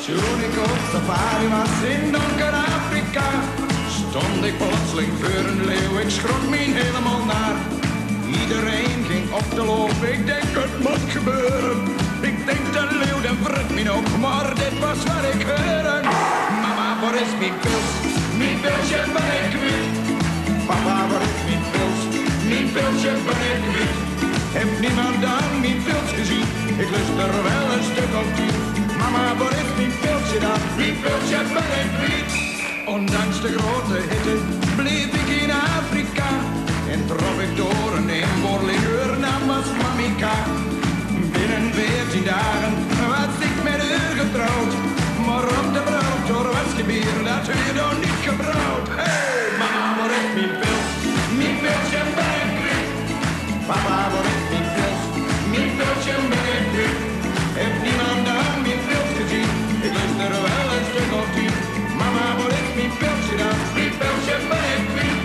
Toen ik op safari was in donker Afrika, stond ik plotseling voor een leeuw, ik schrok me helemaal naar. Iedereen ging op de loop, ik denk het moet gebeuren. Ik denk de leeuw, de vrucht me op, maar dit was wat ik hoorde. Mama, waar is mijn pils? Mijn pilsje ben ik kwijt. Papa, waar is mijn pils? Mijn pilsje ben ik kwijt. Heb niemand aan mijn pils gezien? Ik lust er wel een stuk op 10. Mama, waar is mijn pilsje dan? Mijn pilsje ben ik kwijt. Ondanks de grote hitte bleef ik in Afrika en trof ik door een eenboorlingeur naam was Mamika. Binnen 14 dagen was ik met haar getrouwd, maar op de bruiloft door was gebier dat u nog niet gebrouwd. Hey, mama, waar is mijn pils? Mijn pilsje ben ik kwijt. Papa, waar is mijn pils? Mijn pilsje ben ik kwijt. Heb niemand aan mijn pils gezien? Ik lust er wel een stuk of 10. Mama, waar is mijn pilsje dan? Mijn pilsje ben ik kwijt.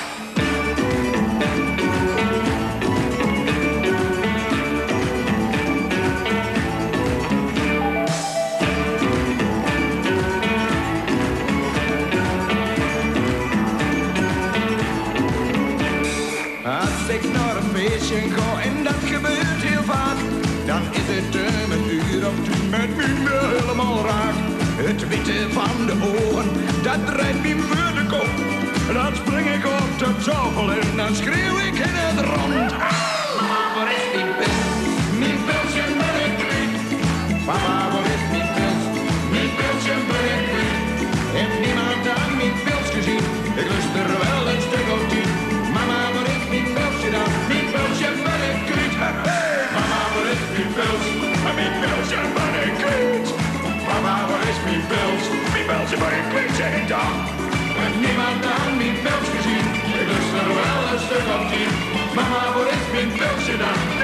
Als ik naar een feestje ga, en dat gebeurt heel vaak, dan is het een uur of 10 met me helemaal raak. Het witte van de ogen, dat drijft me voor de kop. Dan spring ik op de tafel en dan schreeuw ik in het rond. Mama, waar is mijn pils? Mijn pilsje ben ik kwijt. Papa, waar is mijn pils? Mijn pilsje ben ik kwijt. Heb niemand aan mijn pils gezien? Ik lust er wel een stuk of 10. Mama, waar is mijn pilsje dan? Mijn pilsje ben ik kwijt. Hey, mama, waar is mijn pils? Mijn pilsje ben ik kwijt. Mama, waar is mijn pils? Mijn pilsje ben ik kwijt, zeg ik dan. Heb niemand aan mijn pils gezien? Ik lust er wel een stuk of 10. Mama, waar is mijn pilsje dan?